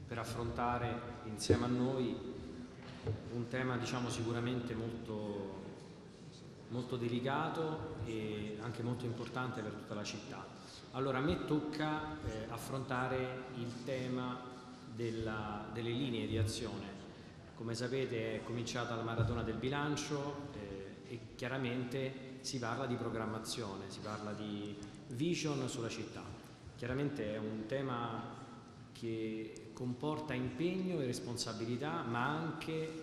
per affrontare insieme a noi un tema sicuramente molto delicato e anche molto importante per tutta la città. Allora, a me tocca affrontare il tema delle linee di azione. Come sapete è cominciata la maratona del bilancio e chiaramente si parla di programmazione, si parla di vision sulla città. Chiaramente è un tema che comporta impegno e responsabilità, ma anche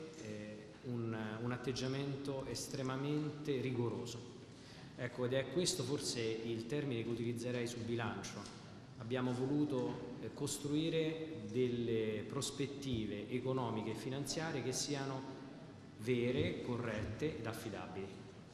un atteggiamento estremamente rigoroso. Ecco, ed è questo forse il termine che utilizzerei sul bilancio. Abbiamo voluto costruire delle prospettive economiche e finanziarie che siano vere, corrette ed affidabili.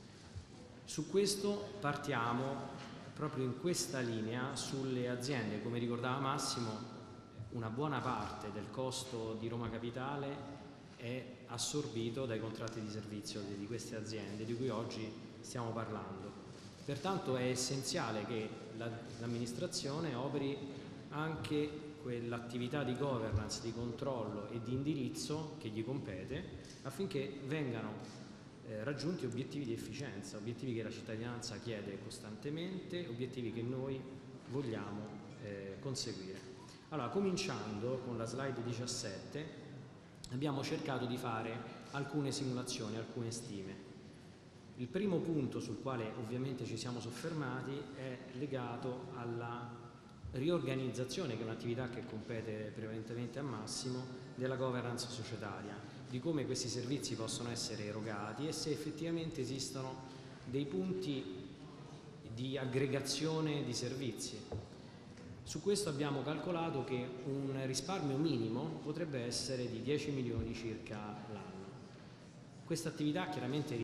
Su questo partiamo proprio in questa linea sulle aziende. Come ricordava Massimo, una buona parte del costo di Roma Capitale è assorbito dai contratti di servizio di queste aziende di cui oggi stiamo parlando. Pertanto è essenziale che l'amministrazione operi anche quell'attività di governance, di controllo e di indirizzo che gli compete affinché vengano raggiunti obiettivi di efficienza, obiettivi che la cittadinanza chiede costantemente, obiettivi che noi vogliamo conseguire. Allora, cominciando con la slide 17, abbiamo cercato di fare alcune simulazioni, alcune stime. Il primo punto sul quale ovviamente ci siamo soffermati è legato alla riorganizzazione, che è un'attività che compete prevalentemente a Massimo, della governance societaria, di come questi servizi possono essere erogati e se effettivamente esistono dei punti di aggregazione di servizi. Su questo abbiamo calcolato che un risparmio minimo potrebbe essere di 10 milioni circa l'anno. Questa attività chiaramente